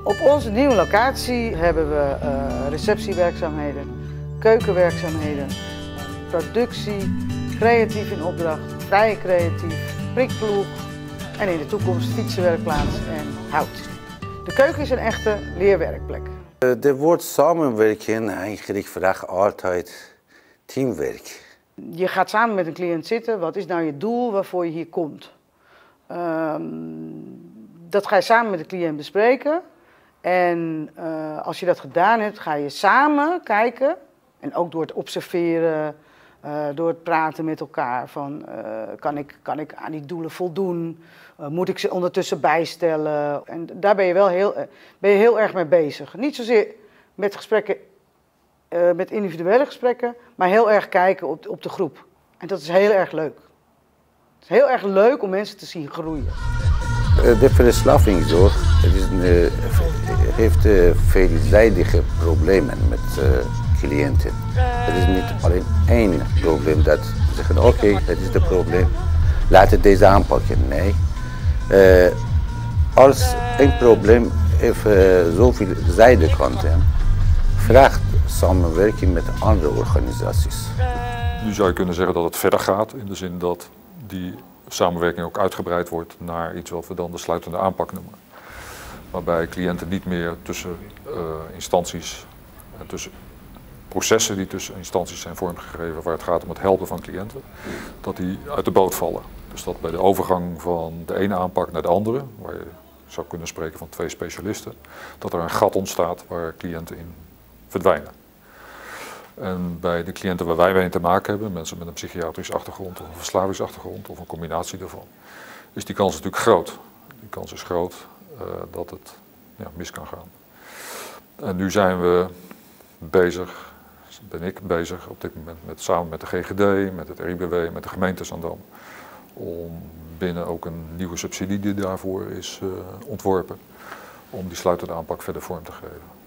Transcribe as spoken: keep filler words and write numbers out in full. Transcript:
Op onze nieuwe locatie hebben we uh, receptiewerkzaamheden, keukenwerkzaamheden, productie, creatief in opdracht, vrije creatief, prikploeg en in de toekomst fietsenwerkplaats en hout. De keuken is een echte leerwerkplek. Het woord samenwerken eigenlijk vraagt altijd teamwerk. Je gaat samen met een cliënt zitten. Wat is nou je doel waarvoor je hier komt? Um, dat ga je samen met de cliënt bespreken. En uh, als je dat gedaan hebt, ga je samen kijken. En ook door het observeren, uh, door het praten met elkaar. Van, uh, kan, ik, kan ik aan die doelen voldoen? Uh, moet ik ze ondertussen bijstellen? En daar ben je wel heel, uh, ben je heel erg mee bezig. Niet zozeer met gesprekken, uh, met individuele gesprekken, maar heel erg kijken op, op de groep. En dat is heel erg leuk. Het is heel erg leuk om mensen te zien groeien. De verslavingszorg heeft veelzijdige problemen met cliënten. Het is niet alleen één probleem dat ze zeggen, oké, okay, het is het probleem, laten we deze aanpakken. Nee. Uh, als een probleem heeft uh, zoveel zijdekanten, vraagt samenwerking met andere organisaties. Nu zou je kunnen zeggen dat het verder gaat, in de zin dat die samenwerking ook uitgebreid wordt naar iets wat we dan de sluitende aanpak noemen. Waarbij cliënten niet meer tussen uh, instanties, en tussen processen die tussen instanties zijn vormgegeven waar het gaat om het helpen van cliënten, dat die uit de boot vallen. Dus dat bij de overgang van de ene aanpak naar de andere, waar je zou kunnen spreken van twee specialisten, dat er een gat ontstaat waar cliënten in verdwijnen. En bij de cliënten waar wij mee te maken hebben, mensen met een psychiatrische achtergrond of een verslavingsachtergrond of een combinatie daarvan, is die kans natuurlijk groot. Die kans is groot uh, dat het ja, mis kan gaan. En nu zijn we bezig, ben ik bezig op dit moment met, samen met de G G D, met het R I B W, met de gemeente Zaandam, om binnen ook een nieuwe subsidie die daarvoor is uh, ontworpen, om die sluitende aanpak verder vorm te geven.